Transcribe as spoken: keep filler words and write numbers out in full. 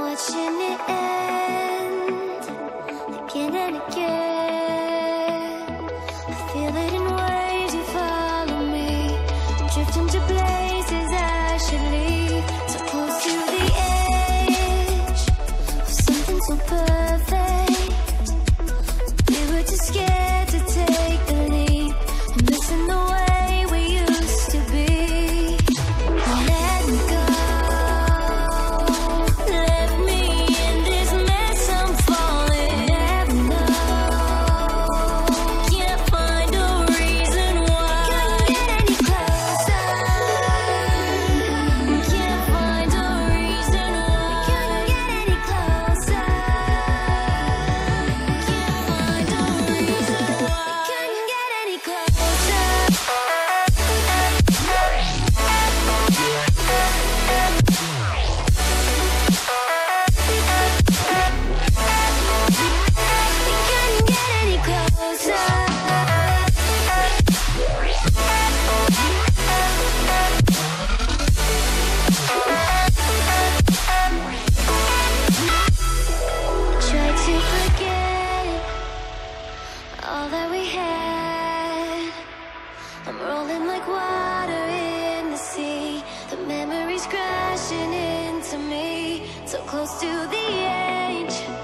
watching it end again and again. I feel it in waves, you follow me, drifting to places I should leave. So close to the edge of something so perfect. We were too scared to take the leap, and missing the way we used to be. Let me go. Left me in this mess I'm falling. Never know. Can't find a reason why. Couldn't get any closer. Can't find a reason why. Couldn't get any closer. Can't find a reason why. Couldn't get any closer. Couldn't get any closer. Tried to forget all that we had. I'm rolling like water in the sea. The memories crashing into me. So close to the edge